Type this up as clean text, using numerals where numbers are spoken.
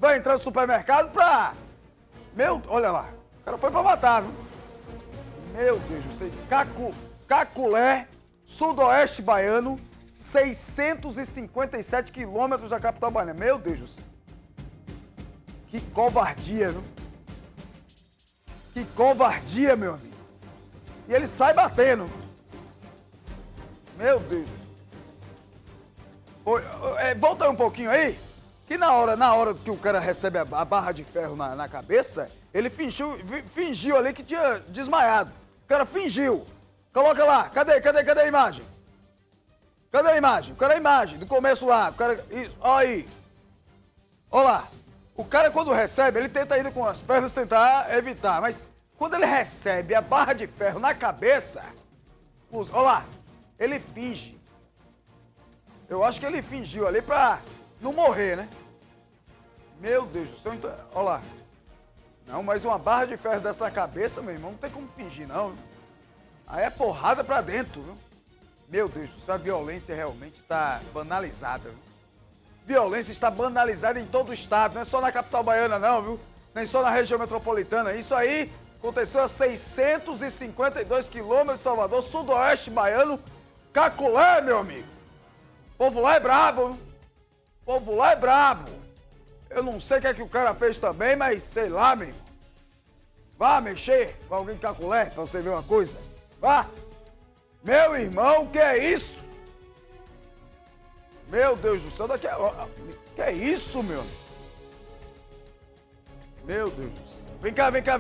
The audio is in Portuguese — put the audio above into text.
vai entrar no supermercado pra... olha lá, o cara foi pra matar, viu? Meu Deus do céu. Caculé, sudoeste baiano, 657 quilômetros da capital baiana. Meu Deus do céu. Que covardia, viu? Que covardia, meu amigo. E ele sai batendo. Meu Deus. Volta aí um pouquinho aí. Que na hora que o cara recebe a barra de ferro na cabeça, ele fingiu ali que tinha desmaiado. O cara fingiu. Coloca lá. Cadê a imagem? Cadê a imagem? Cadê a imagem? Do começo lá. O cara... Isso. Olha aí. Olha lá. O cara, quando recebe, ele tenta ir com as pernas tentar evitar. Mas quando ele recebe a barra de ferro na cabeça... Olha lá. Ele finge. Eu acho que ele fingiu ali pra não morrer, né? Meu Deus do céu. Então, olha lá. Não, mas uma barra de ferro dessa na cabeça, meu irmão, não tem como fingir, não. Aí é porrada pra dentro, viu? Meu Deus do céu, a violência realmente está banalizada, viu? Violência está banalizada em todo o estado, não é só na capital baiana, não, viu? Nem só na região metropolitana. Isso aí aconteceu a 652 quilômetros de Salvador, sudoeste baiano, Caculé, meu amigo. O povo lá é brabo, viu? O povo lá é brabo. Eu não sei o que é que o cara fez também, mas sei lá, meu irmão. Vá mexer com alguém de Caculé pra você ver uma coisa. Vá. Meu irmão, que é isso? Meu Deus do céu, que é isso, meu? Meu Deus do céu. Vem cá, vem cá.